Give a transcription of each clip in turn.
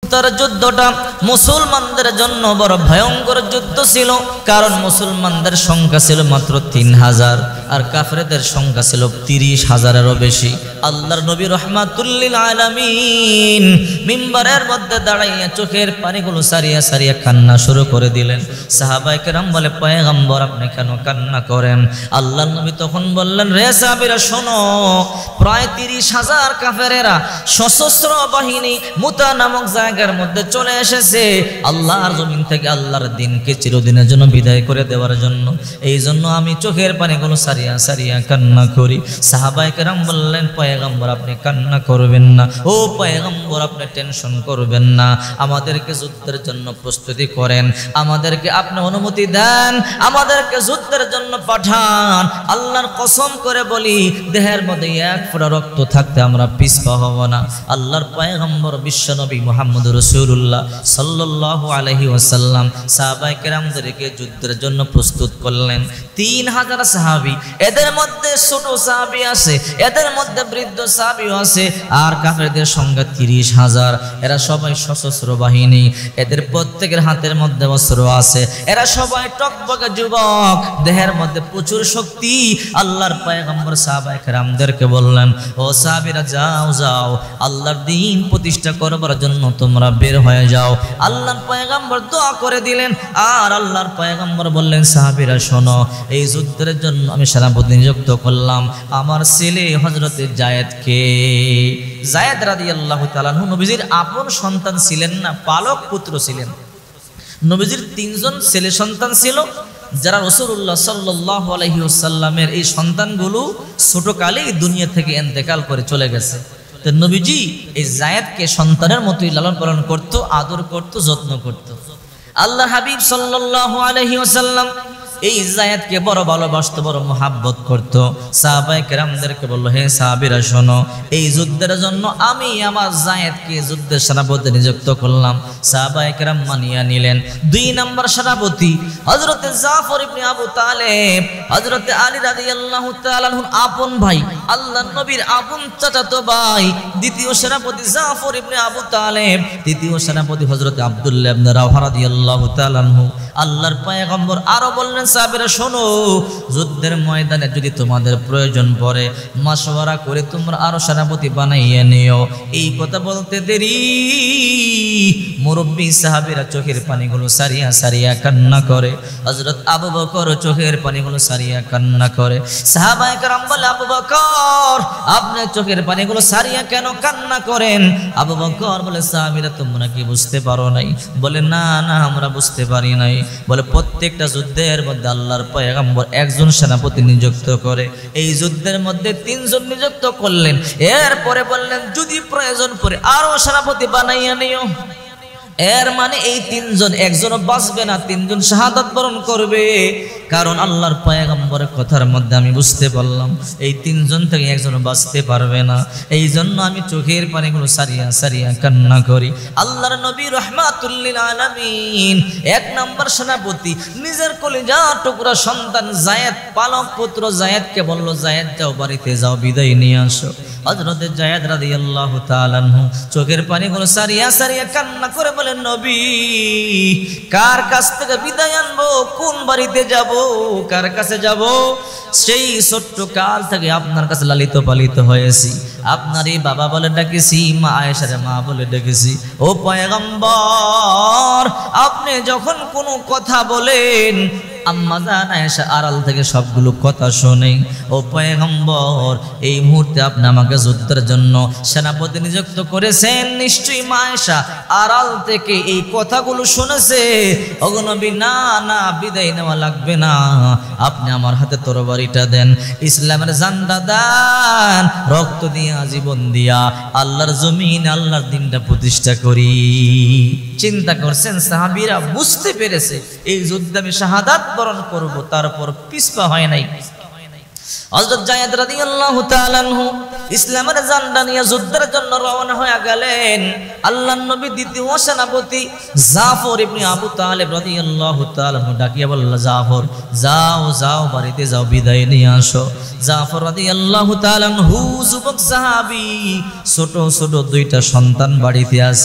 তার যুদ্ধটা মুসলমানদের জন্য বড় ভয়ঙ্কর যুদ্ধ ছিল, কারণ মুসলমানদের সংখ্যা ছিল মাত্র 3000 আর কাফেরদের সংখ্যা ছিল 30,000-এরও বেশি। আল্লাহর নবী রাহমাতুল লিল আলামিন মিম্বারের মধ্যে দাঁড়াইয়া চোখের পানিগুলো সারিয়া সারিয়া কান্না শুরু করে দিলেন। সাহাবায়ে কেরাম বলে, পয়গম্বর আপনি কেন কান্না করেন? আল্লাহর নবী তখন বললেন, রে সাহাবীরা শোনো, প্রায় 30,000 কাফেরেরা সশস্ত্র বাহিনী মুতা নামক জায়গার মধ্যে চলে এসেছে আল্লাহর জমিন থেকে আল্লাহর দ্বীনকে চিরদিনের জন্য বিদায় করে দেওয়ার জন্য। এই জন্য আমি চোখের পানিগুলো সারিয়া সারিয়া কান্না করি। সাহাবায়ে কেরাম বললেন, পয়গম্বর আপনি কান্না করবেন না, ও পয়গম্বর আপনি টেনশন করবেন না, আমাদেরকে যুদ্ধের জন্য প্রস্তুতি করেন, আমাদেরকে আপনি অনুমতি দেন, আমাদেরকে যুদ্ধের জন্য পাঠান। আল্লাহর কসম করে বলি, দেহের মধ্যে এক ফোঁটা রক্ত থাকতে আমরা পিছপা হব না। আল্লাহর পয়গম্বর বিশ্বনবী মুহাম্মদ রাসূলুল্লাহ সাল্লাল্লাহু আলাইহি ওয়াসাল্লাম সাহাবায়ে কেরামদেরকে যুদ্ধের জন্য প্রস্তুত করলেন। 3000 সাহাবী, এদের মধ্যে ছোট সাহাবী আছে, এদের মধ্যে বৃদ্ধ সাহাবীও আছে, আর কাফেরদের সংখ্যা 30,000। এরা সবাই সশস্ত্র বাহিনী, এদের প্রত্যেকের হাতের মধ্যে অস্ত্র আছে, এরা সবাই টকবকে যুবক, দেহের মধ্যে প্রচুর শক্তি। আল্লাহর পয়গম্বর সাহাবায়ে কেরামদেরকে বললেন, ও সাহাবীরা যাও যাও, আল্লাহর দ্বীন প্রতিষ্ঠা করবার জন্য তোমরা বের হয়ে যাও। আল্লাহর পয়গম্বর দোয়া করে দিলেন, আর আল্লাহর পয়গম্বর বললেন, সাহাবীরা শোনো, এই যুদ্ধের জন্য আমি সেনাপতি নিযুক্ত করলাম আমার ছেলে হযরতে যায়েদকে। যায়েদ রাদিয়াল্লাহু তাআলা আনহু নবীজির আপন সন্তান ছিলেন না, পালক পুত্র ছিলেন। নবীজির 3 জন ছেলে সন্তান ছিল, যারা রাসূলুল্লাহ সাল্লাল্লাহু আলাইহি ওয়াসাল্লামের এই সন্তানগুলো ছোটকালেই দুনিয়া থেকে ইন্তেকাল করে চলে গেছে। তো নবীজি এই যায়েদকে সন্তানের মতোই লালন পালন করত, আদর করত, যত্ন করত। আল্লাহ হাবিব সাল্লাল্লাহু আলাইহি ওয়াসাল্লাম এই যায়েদকে বড় ভালোবাসতো, বড় মোহাব্বত করত। সাহাবায়ে কেরামদেরকে বলল, হে সাহাবীরা শোনো, এই যুদ্ধের জন্য আমি আমার যায়েদকে যুদ্ধের সেনাপতি নিযুক্ত করলাম। সাহাবায়ে কেরাম মানিয়া নিলেন। 2 নম্বর সেনাপতি হযরতে জাফর ইবনে আবু তালেব, হযরতে আলী রাদিয়াল্লাহু তাআলা আনহুর আপন ভাই, আল্লাহর নবীর আপন চাচাতো ভাই। দ্বিতীয় সেনাপতি জাফর ইবনে আবু তালেব, তৃতীয় সেনাপতি হযরতে আব্দুল্লাহ ইবনে রাওহা রাদিয়াল্লাহু তাআলা আনহু। আল্লাহর পয়গম্বর আরো বললেন, সাহাবীরা শোনো, যুদ্ধের ময়দানে যদি তোমাদের প্রয়োজন পড়ে মাশওয়ারা করে তোমরা আরো সেনাপতি বানাইয়া নিও। এই কথা বলতে দেরি মুরব্বী সাহাবীরা চোখের পানিগুলো সারিয়া সারিয়া কান্না করে। হযরত আবু বকর চোখের পানিগুলো সারিয়া কান্না করে। সাহাবায়ে কেরাম বলে, আবু বকর আপনি চোখের পানিগুলো সারিয়া কেন কান্না করেন? আবু বকর বলে, সাহাবীরা তোমরা কি বুঝতে পারো নাই? বলে, না না আমরা বুঝতে পারি নাই। বলে, প্রত্যেকটা যুদ্ধের মধ্যে আল্লাহর পয়গম্বর একজন সেনাপতি নিযুক্ত করে, এই যুদ্ধের মধ্যে 3 জন নিযুক্ত করলেন। এরপরে বললেন, যদি প্রয়োজন পড়ে আরো সেনাপতি বানাইয়া নিও। এর মানে এই 3 জন, একজনও বাঁচবে না, 3 জন শাহাদাত বরণ করবে। কারণ আল্লাহর পয়গম্বরের কথার মধ্যে আমি বুঝতে পারলাম এই 3 জন থেকে একজনও বাঁচতে পারবে না। এই জন্য আমি চোখের পানিগুলো সারিয়া সারিয়া কান্না করি। আল্লাহর নবী রাহমাতুল লিল আলামিন 1 নম্বর সেনাপতি নিজের কলিজা টুকরা সন্তান যায়েদ, পালক পুত্র যায়েদকে বলল, যায়েদ যাও বাড়িতে যাও, বিদায় নিয়ে আসো। হযরতে যায়েদ রাদিয়াল্লাহু তাআলা আনহু চোখের পানিগুলো সারিয়া সারিয়া কান্না করে বলেন, নবী কার কাছ থেকে বিদায় আনবো, কোন বাড়িতে যাব, কার কাছে যাব? সেই ছোট্ট কাল থেকে আপনার কাছে লালিত পালিত হয়েছি, আপনারই বাবা বলে ডেকেছি, মা আয়েশার মা বলে ডেকেছি। ও পয়গম্বর আপনি যখন কোনো কথা বলেন আম্মা জান আয়েশা আড়াল থেকে সবগুলো কথা শোনে। ও পয়গম্বর এই মুহূর্তে আপনি আমাকে যুদ্ধের জন্য সেনাপতি নিযুক্ত করেছেন, নিশ্চয়ই মা আয়েশা আড়াল থেকে এই কথাগুলো শুনেছে। ওগো নবী না না, বিদায় নেওয়া লাগবে না, আপনি আমার হাতে তরবারিটা দেন, ইসলামের জানটা দেন, রক্ত দিয়া জীবন দিয়া আল্লাহর জমিন আল্লাহর দ্বীনটা প্রতিষ্ঠা করি। চিন্তা করছেন সাহাবীরা, বুঝতে পেরেছে এই যুদ্ধে আমি শাহাদাত বরণ করব, তারপর পিছপা হয় নাই। হযরত যায়েদ রাদিয়াল্লাহু তাআলা আনহু ইসলামের জানটা নিয়ে যুদ্ধের জন্য রওনা হয়ে গেলেন। আল্লাহর নবী দ্বিতীয় সেনাপতি জাফর ইবনে আবু তালেব রাদিয়াল্লাহু তাআলা আনহু ডাকিয়া বলল, জাফর যাও যাও বাড়িতে যাও, বিদায় নিয়ে আসো। জাফর রাদিয়াল্লাহু তাআলা আনহু যুবক সাহাবী, ছোট ছোট 2টা সন্তান বাড়িতে আছে।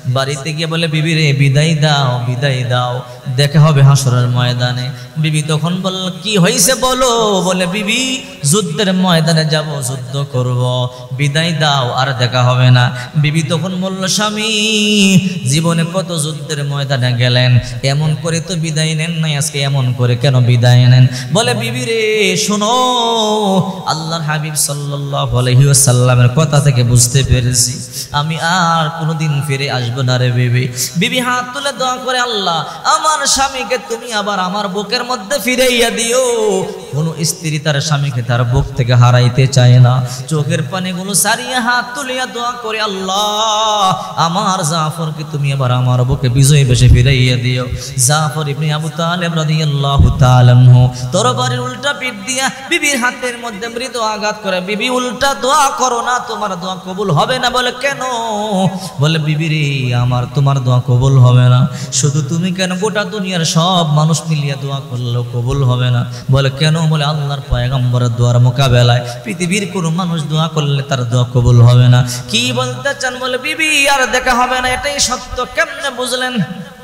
বাড়িতে গিয়ে বলে বিবি রে বিদায় দাও, বিদায় দাও, দেখা হবে হাসরের ময়দানে। বিবি তখন বলল কি হয়েছে বলো? বলে বিবি যুদ্ধের ময়দানে যাব, যুদ্ধ করব, বিদায় দাও, আর দেখা হবে না। বিবি তখন বলল স্বামী জীবনে কত যুদ্ধের ময়দানে গেলেন, এমন করে তো বিদায় নেন নাই, আজকে এমন করে কেন বিদায় নেন? বলে বিবি রে শোনো, আল্লাহর হাবিব সাল্লাল্লাহু আলাইহি ওয়াসাল্লামের কথা থেকে বুঝতে পেরেছি আমি আর কোনোদিন ফিরে আসবো না রে বিবি। বিবি হাত তুলে দোয়া করে আল্লাহ আমার স্বামীকে তুমি আবার আমার বুকের মধ্যে ফিরাইয়া দিও। কোন স্ত্রী তার স্বামীকে তার বুক থেকে হারাইতে চায় না। চোখের পানিগুলো সারিয়ে হাত তুলিয়া দোয়া করে আল্লাহ আমার জাফরকে তুমি আবার আমার বুকে বিজয়ী বেশে ফিরাইয়া দিও। জাফর ইবনে আবু তালেব রাদিয়াল্লাহু তাআলা আনহু তরবারির উল্টা পিঠ দিয়া বিবির হাতের মধ্যে মৃদু আঘাত করে, বিবি উল্টা দোয়া করো না, তোমার দোয়া কবুল হবে না। বলে কেন? বলে বিবি রে আমার তোমার দোয়া কবুল হবে না, শুধু তুমি কেন গোটা দুনিয়ার সব মানুষ মিলিয়ে দোয়া করলেও কবুল হবে না। বলে কেন? বলে আল্লাহর পয়গম্বরের দোয়ার মোকাবেলায় পৃথিবীর কোনো মানুষ দোয়া করলে তার দোয়া কবুল হবে না। কি বলতে চান? বলে বিবি আর দেখা হবে না, এটাই সত্য। কেমনে বুঝলেন?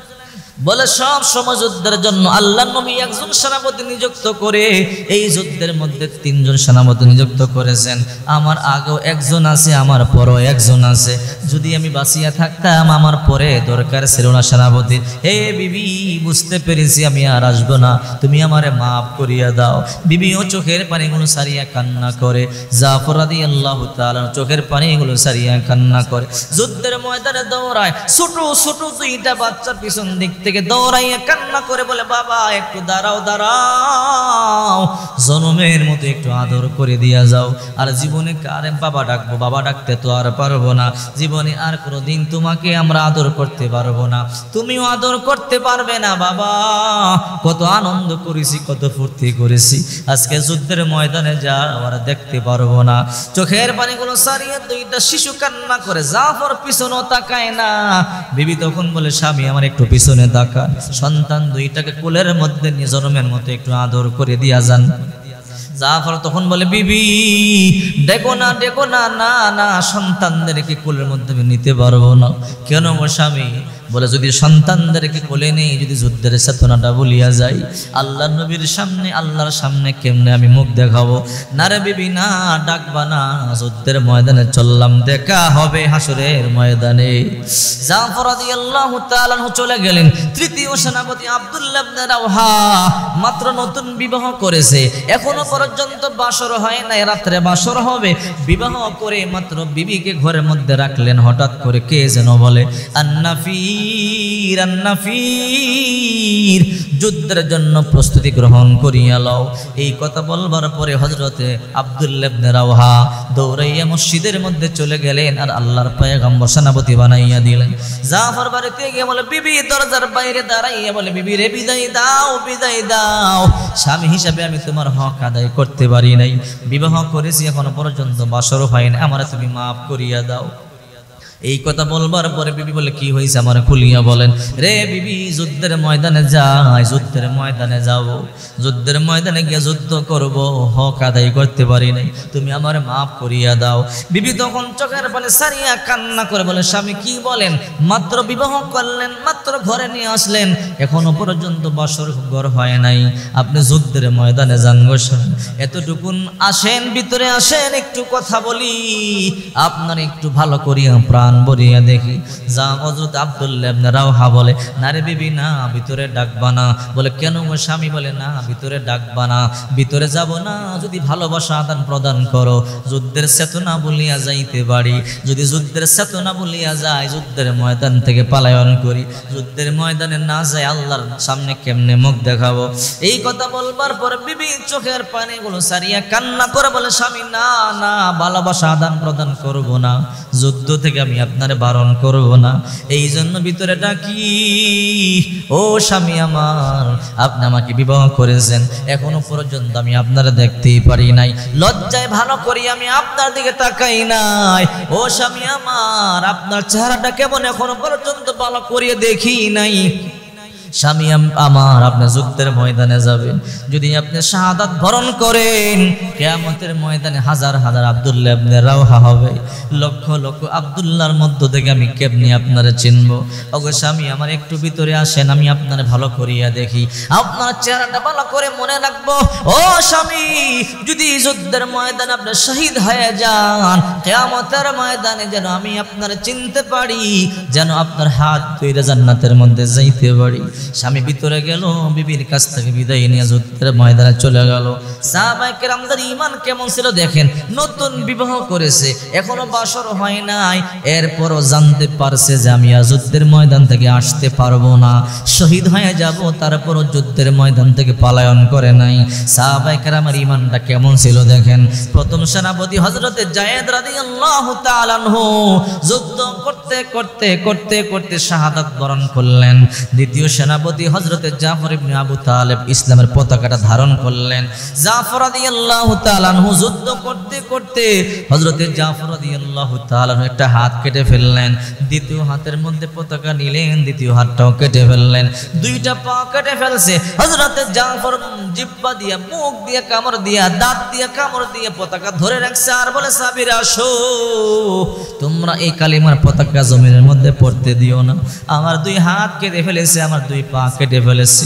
বলে সব সময় যুদ্ধের জন্য আল্লাহ নবী একজন সেনাপতি নিযুক্ত করে এই যুদ্ধের মধ্যে 3 জন সেনাপতি নিযুক্ত করেছেন। আমার আগেও একজন আছে, আমার পরেও একজন আছে। যদি আমি বাঁচিয়া থাকতাম আমার পরে দরকার ছিল না সেনাপতির। হে বিবি বুঝতে পেরেছি আমি আর আসবো না, তুমি আমারে মাফ করিয়া দাও। বিবিও চোখের পানিগুলো সারিয়া কান্না করে। জাফর রাদিয়াল্লাহু তাআলা চোখের পানিগুলো সারিয়া কান্না করে। যুদ্ধের ময়দানে দৌড়ায়, ছোট ছোট 2টা বাচ্চা পিছন দিক থেকে দৌড়াইয়া কান্না করে বলে বাবা একটু দাঁড়াও, দাঁড়াও, জনমের মতো একটু আদর করে দিয়া যাও। আর জীবনে কারে বাবা ডাকবো? বাবা ডাকতে তো আর পারবো না, জীবনে আর কোনোদিন তোমাকে আমরা আদর করতে পারবো না, তুমিও আদর করতে পারবে না। বাবা কত আনন্দ করেছি, কত ফুর্তি করেছি, আজকে যুদ্ধের ময়দানে যা আর দেখতে পারবো না। চোখের পানিগুলো সারিয়ে 2টা শিশু কান্না করে। জাফর পিছনও তাকায় না। বিবি তখন বলে স্বামী আমার একটু পিছনে তাকা, সন্তান 2টাকে কোলের মধ্যে নিয়ে জনমের মতো একটু আদর করে দিয়া যান। জাফর তখন বলে বিবি দেখো না, দেখো না, না না সন্তানদেরকে কোলের মধ্যে নিতে পারবো না। কেন গো স্বামী? বলে যদি সন্তানদেরকে কোলে নেই, যদি যুদ্ধের চেতনাটা ভুলিয়া যাই, আল্লাহর নবীর সামনে আল্লাহর সামনে কেমনে আমি মুখ দেখাবো? না রে বিবি না, ডাকবা না, যুদ্ধের ময়দানে চললাম, দেখা হবে হাসরের ময়দানে। জাফর রাদিয়াল্লাহু তাআলা চলে গেলেন। 3য় সেনাপতি আব্দুল্লাহ ইবনে রাওহা মাত্র নতুন বিবাহ করেছে, এখনো পর্যন্ত বাসর হয় নাই, রাত্রে বাসর হবে। বিবাহ করে মাত্র বিবিকে ঘরের মধ্যে রাখলেন। হঠাৎ করে কে যেন বলে আন্নাফির, আন্নাফির, যুদ্ধের জন্য প্রস্তুতি গ্রহণ করিয়া লও। এই কথা বলবার পরে হযরতে আব্দুল্লাহ ইবনে রাওহা দৌড়াইয়া মসজিদের মধ্যে চলে গেলেন আর আল্লাহর পয়গম্বর সেনাপতি বানাইয়া দিলেন। জাফর বাড়িতে গিয়ে বলে বিবি দরজার বাইরে দাঁড়াইয়া বলে বিবি রে বিদায় দাও, বিদায় দাও, স্বামী হিসাবে আমি তোমার হক আদায় করতে পারি নাই, বিবাহ করেছি এখনো পর্যন্ত বাসরও হয় না, আমারে তুমি মাফ করিয়া দাও। এই কথা বলবার পরে বিবি বলে কি হয়েছে আমার খুলিয়া বলেন। রে বিবি যুদ্ধের ময়দানে যাই, যুদ্ধের ময়দানে যাব, যুদ্ধের ময়দানে গিয়ে যুদ্ধ করব, হক আদায় করতে পারি নাই, তুমি আমার মাফ করিয়া দাও। বিবি তখন চোখের পানি সারিয়া কান্না করে বলে স্বামী কি বলেন? মাত্র বিবাহ করলেন, মাত্র ঘরে নিয়ে আসলেন, এখনো পর্যন্ত বাসর ঘর হয় নাই, আপনি যুদ্ধের ময়দানে যান গো স্বামী, এতটুকুন আসেন, ভিতরে আসেন, একটু কথা বলি, আপনার একটু ভালো করিয়া প্রাণ বলিয়া দেখি। যা হযরত আব্দুল্লাহ ইবনে রাওহা বলে না রে বিবি না, ভিতরে ডাকবা না। বলে কেন গো স্বামী? বলে না ভিতরে ডাকবা না, ভিতরে যাব না, যদি ভালোবাসা আদান প্রদান করো, যুদ্ধের চেতনা বলিয়া যাইতে পারি, যদি যুদ্ধের চেতনা বলিয়া যায়, যুদ্ধের ময়দান থেকে পলায়ন করি, যুদ্ধের ময়দানে না যায় আল্লাহর সামনে কেমনে মুখ দেখাবো? এই কথা বলবার পর বিবি চোখের পানিগুলো সারিয়া কান্না করে বলে স্বামী না না, ভালোবাসা আদান প্রদান করব না, যুদ্ধ থেকে আমি আপনারে বারণ করব না, এই জন্য ভিতরে ডাকি। ও স্বামী আমার, আপনি আমাকে বিবাহ করেছেন, এখনো পর্যন্ত আমি আপনারা দেখতেই পারি নাই, লজ্জায় ভালো করি আমি আপনার দিকে তাকাই নাই। ও স্বামী আমার, আপনার চেহারাটা কেমন এখনো পর্যন্ত ভালো করিয়ে দেখি নাই, স্বামী আমার আপনি যুদ্ধের ময়দানে যাবেন, যদি আপনি শাহাদাত বরণ করেন কিয়ামতের ময়দানে হাজার হাজার আব্দুল্লাহ ইবনে রাওহা হবে, লক্ষ লক্ষ আব্দুল্লাহর মধ্য থেকে আমি কেমনি আপনারে চিনব? ওগো স্বামী আমার একটু ভিতরে আসেন, আমি আপনারে ভালো করিয়া দেখি, আপনার চেহারাটা ভালো করে মনে রাখবো। ও স্বামী, যদি যুদ্ধের ময়দানে আপনি শহীদ হয়ে যান, কিয়ামতের ময়দানে যেন আমি আপনারে চিনতে পারি, যেন আপনার হাত ধরে জান্নাতের মধ্যে যাইতে পারি। স্বামী ভিতরে গেল, বিবির কাছ থেকে বিদায় নিয়ে যুদ্ধের ময়দানে চলে গেল। সাহাবায়ে কেরামদের ঈমান কেমন ছিল দেখেন, নতুন বিবাহ করেছে, এখনো বাসর হয় নাই, এরপরও জানতে পারছে যে আমি যুদ্ধের ময়দান থেকে আসতে পারবো না, শহীদ হয়ে যাব, তারপরও যুদ্ধের ময়দান থেকে পলায়ন করে নাই। সাহাবায়ে কেরামের ঈমানটা কেমন ছিল দেখেন। প্রথম সেনাপতি হযরতে যায়েদ রাদিয়াল্লাহু তাআলা আনহু যুদ্ধ করতে করতে করতে করতে শাহাদাত বরণ করলেন। দ্বিতীয় সেনাপতি হযরতে জাফর ইবনে আবু তালেব ইসলামের পতাকাটা ধারণ করলেন। জাফর রাদিয়াল্লাহু তাআলা আনহু যুদ্ধ করতে করতে হযরতে জাফর রাদিয়াল্লাহু তাআলা আনহু একটা হাত কেটে ফেললেন, দ্বিতীয় হাতের মধ্যে পতাকা নিলেন, দ্বিতীয় হাতটাও কেটে ফেললেন, দুইটা পা কেটে ফেলছে। হযরতে জাফর জিহ্বা দিয়া, মুখ দিয়ে কামড় দিয়া, দাঁত দিয়ে কামড় দিয়ে পতাকা ধরে রাখছে আর বলে সাহাবীরা আসো, তোমরা এই কালিমার পতাকা জমিনের মধ্যে পড়তে দিও না, আমার দুই হাত কেটে ফেলেছে, আমার দুই পা কেটে ফেলেছে।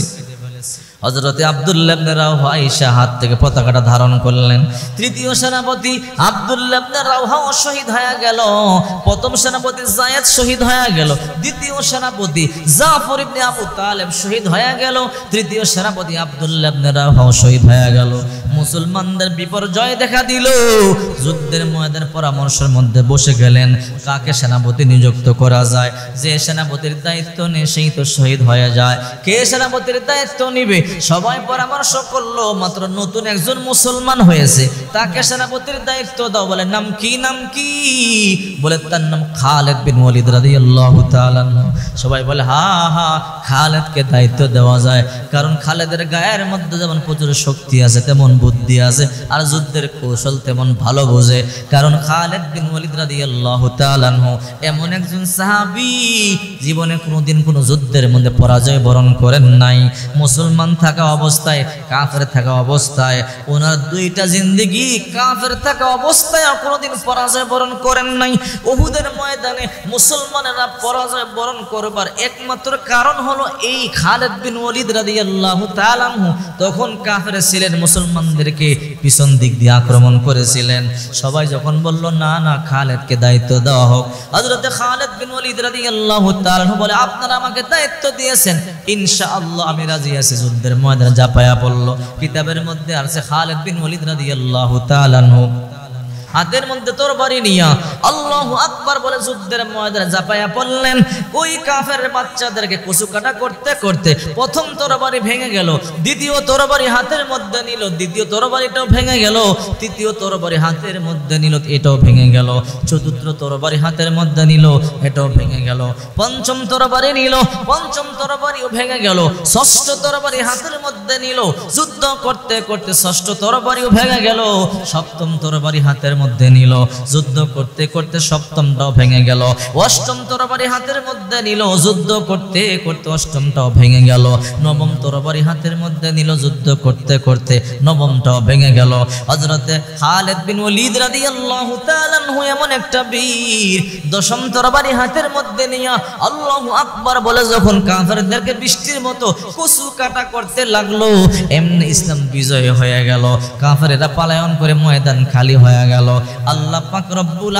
হযরতে আব্দুল্লাহ ইবনে রাওহা আয়েশা হাত থেকে পতাকাটা ধারণ করলেন। তৃতীয় সেনাপতি আব্দুল্লাহ ইবনে রাওহা শহীদ হয়ে গেল। প্রথম সেনাপতি যায়েদ শহীদ হয়ে গেল, দ্বিতীয় সেনাপতি জাফর ইবনে আবু তালেব শহীদ হয়ে গেল, তৃতীয় সেনাপতি আব্দুল্লাহ ইবনে রাওহা শহীদ হয়ে গেল। মুসলমানদের বিপর্যয় দেখা দিল। যুদ্ধের ময়দানে পরামর্শের মধ্যে বসে গেলেন, কাকে সেনাপতি নিযুক্ত করা যায়, যে সেনাপতির দায়িত্ব নেই সেই তো শহীদ হয়ে যায়, কে সেনাপতির দায়িত্ব নিবে? সবাই পরামর্শ করলো, মাত্র নতুন একজন মুসলমান হয়েছে, তাকে সেনাপতির দায়িত্ব দাও। বলে নাম কি? নাম কি? বলে তার নাম খালিদ বিন ওয়ালিদ রাদিয়াল্লাহু তাআলা। সবাই বলে হা হা, খালিদকে দায়িত্ব দেওয়া যায়, কারণ খালিদের গায়ের মধ্যে যেমন প্রচুর শক্তি আছে, তেমন বুদ্ধি আছে, আর যুদ্ধের কৌশল তেমন ভালো বোঝে। কারণ খালিদ বিন ওয়ালিদ রাদিয়াল্লাহু তাআলা এমন একজন সাহাবী, জীবনে কোনোদিন কোনো যুদ্ধের মধ্যে পরাজয় বরণ করেন নাই। মুসলমান থাকা অবস্থায়, কাফের থাকা অবস্থায়, ওনার দুইটা জিন্দেগি কাফের থাকা অবস্থায় কোনোদিন পরাজয় বরণ করেন নাই। উহুদের ময়দানে মুসলমানেরা পরাজয় বরণ করবার একমাত্র কারণ হলো এই খালিদ বিন ওয়ালিদ রাদিয়াল্লাহু তাআলা আনহু তখন কাফের ছিলেন, মুসলমানদেরকে পিছন দিক দিয়ে আক্রমণ করেছিলেন। সবাই যখন বলল না না খালিদকে দায়িত্ব দেওয়া হোক, হযরতে খালিদ বিন ওয়ালিদ রাদিয়াল্লাহু তাআলা আনহু বলে আপনারা আমাকে দায়িত্ব দিয়েছেন, ইনশাআল্লাহ আমি রাজি আছি। যুদ্ধের ময়দানে ঝাঁপায়া পড়ল। কিতাবের মধ্যে আছে খালিদ বিন ওয়ালিদ রাদিয়াল্লাহু তাআলা আনহু হাতের মধ্যে তরবারি নিয়া আল্লাহু আকবার বলে যুদ্ধের ময়দানে ঝাঁপায়া পড়লেন। ওই কাফের বাচ্চাদেরকে কুচু কাটা করতে করতে প্রথম তরবারি ভেঙে গেল, দ্বিতীয় তরবারি হাতের মধ্যে নিল, দ্বিতীয় তরবারিটাও ভেঙে গেল, তৃতীয় তরবারি হাতের মধ্যে নিল, এটাও ভেঙে গেল, চতুর্থ তরবারি হাতের মধ্যে নিল, এটাও ভেঙে গেল, পঞ্চম তরবারি নিল, পঞ্চম তরবারিও ভেঙে গেল, ষষ্ঠ তরবারি হাতের মধ্যে নিল, যুদ্ধ করতে করতে ষষ্ঠ তরবারিও ভেঙে গেল, সপ্তম তরবারি হাতের মধ্যে নিল, যুদ্ধ করতে করতে সপ্তমটাও ভেঙে গেল, অষ্টম তরবারি হাতের মধ্যে নিল, যুদ্ধ করতে করতে অষ্টমটাও ভেঙে গেল, নবম তরবারি হাতের মধ্যে নিল, যুদ্ধ করতে করতে নবমটাও ভেঙে গেল। হযরতে খালিদ বিন ওয়ালিদ রাদিয়াল্লাহু তাআলা আনহু এমন একটা বীর, দশম তরবারি হাতের মধ্যে নিয়ে আল্লাহু আকবার বলে যখন কাফেরদেরকে বৃষ্টির মতো কচু কাটা করতে লাগলো, এমনি ইসলাম বিজয় হয়ে গেল, কাফেরেরা পলায়ন করে ময়দান খালি হয়ে গেল। আল্লাহ পাক রব্বুল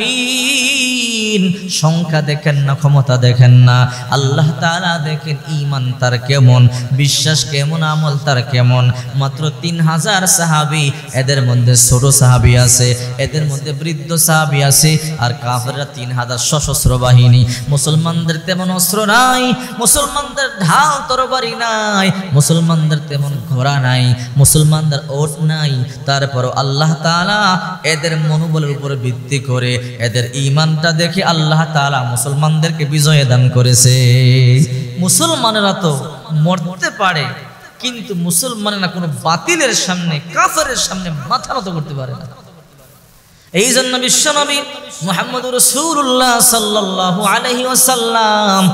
আলামিন সংখ্যা দেখেন না, ক্ষমতা দেখেন না, আল্লাহ তাআলা দেখেন ঈমান তার কেমন, বিশ্বাস কেমন, আমল তার কেমন। মাত্র 3000 সাহাবী, এদের মধ্যে ছোট সাহাবী আছে, এদের মধ্যে বৃদ্ধ সাহাবী আছে, আর কাফেররা 3000 সশস্ত্র বাহিনী। মুসলমানদের তেমন অস্ত্র নাই, মুসলমানদের ঢাল তরবারি নাই, মুসলমানদের তেমন ঘোড়া নাই, মুসলমানদের ওট নাই। তারপর আল্লাহ তাআলা এদের মনোবলের উপরে ভিত্তি করে, এদের ঈমানটা দেখে আল্লাহ তাআলা মুসলমানদেরকে বিজয় দান করেছে। মুসলমানেরা তো মরতে পারে, কিন্তু মুসলমানেরা কোনো বাতিলের সামনে, কাফেরের সামনে মাথা নত করতে পারে না। এই জন্য বিশ্বনবী মুহাম্মদুর রাসূলুল্লাহ সাল্লাল্লাহু আলাইহি ওয়াসাল্লাম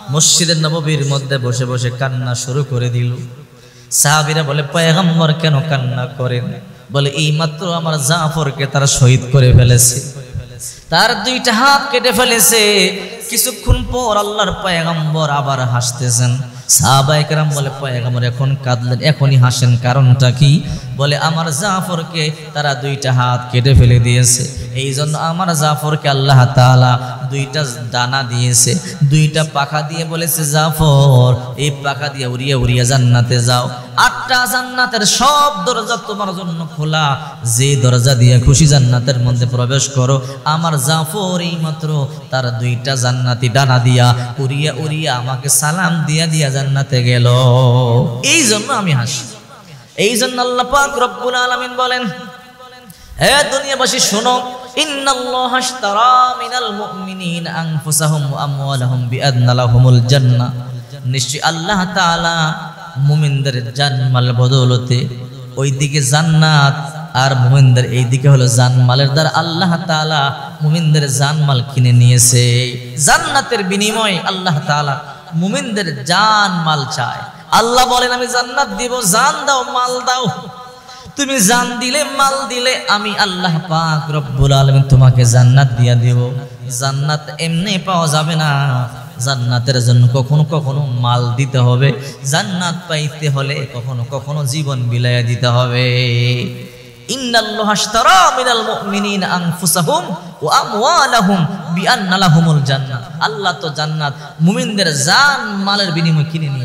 মসজিদের নববীর মধ্যে বসে বসে কান্না শুরু করে দিল। সাহাবীরা বলে, পয়গম্বর কেন কান্না করেন? বলে, এইমাত্র আমার জাফরকে তারা শহীদ করে ফেলেছে, তার দুইটা হাত কেটে ফেলেছে। কিছুক্ষণ পর আল্লাহর পয়গম্বর আবার হাসতেছেন। সাহাবায়ে কেরাম বলে, পয়গম্বর এখন কাঁদলেন, এখনই হাসেন, কারণটা কি? বলে, আমার জাফরকে তারা দুইটা হাত কেটে ফেলে দিয়েছে, এই জন্য আমার জাফরকে আল্লাহ তাআলা দুইটা ডানা দিয়েছে, দুইটা পাখা দিয়ে বলেছে, জাফর এই পাখা দিয়ে উড়িয়ে উড়িয়ে জান্নাতে যাও। 8টা জান্নাতের সব দরজা তোমার জন্য খোলা, যে দরজা দিয়ে খুশি জান্নাতের মধ্যে প্রবেশ করো। আমার জাফর এই মাত্র তার দুইটা জান্নাতি ডানা দিয়া উড়িয়ে উড়িয়ে আমাকে সালাম দিয়া দিয়া জান্নাতে গেল, এই জন্য আমি হাসি। এই জন্য আল্লাহ পাক রব্বুল আলামিন বলেন, হে দুনিয়াবাসী শোনো, ইন্নাল্লাহা আশতারা মিনাল মুমিনিনা আনফুসাহুম ওয়া আমওয়ালাহুম বিআন্না লাহুমুল জান্নাহ, নিশ্চয় আল্লাহ তাআলা মুমিনদের জানমাল বদৌলতে ওইদিকে জান্নাত, আর মুমিনদের এইদিকে হলো জানমালের দ্বারা আল্লাহ তাআলা মুমিনদের জানমাল কিনে নিয়েছে। জান্নাতের বিনিময়ে আল্লাহ তাআলা মুমিনদের জানমাল চায়। আল্লাহ বলেন, আমি জান্নাত দিব, জান দাও, মাল দাও। তুমি জান দিলে, মাল দিলে, আমি আল্লাহ পাক রব্বুল আলামিন তোমাকে জান্নাত দিয়া দেব। জান্নাত এমনি পাওয়া যাবে না, জান্নাতের জন্য কখনো কখনো মাল দিতে হবে, জান্নাত পাইতে হলে কখনো কখনো জীবন বিলাইয়া দিতে হবে। ইন্নাল্লাহা আশতারা মিনাল মুমিনিনা আনফুসাহুম ওয়া আমওয়ালাহুম বিআন্না লাহুমুল জান্নাহ, আল্লাহ তো জান্নাত মুমিনদের জান মালের বিনিময়ে কিনে নিয়ে